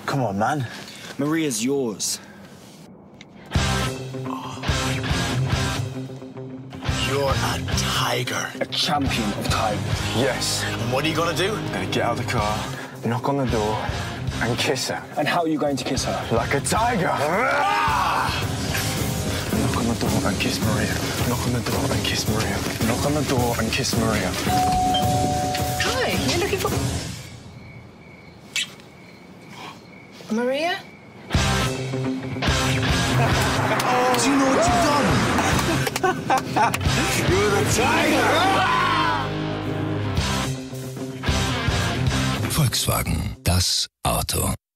Come on, man. Maria's yours. You're a tiger. A champion of tigers. Yes. And what are you gonna do? Gonna get out of the car, knock on the door, and kiss her. And how are you going to kiss her? Like a tiger. Knock on the door and kiss Maria. Knock on the door and kiss Maria. Knock on the door and kiss Maria. Hi, you're looking for... Maria? Do you know what you've done? You're the tiger! Volkswagen, das Auto.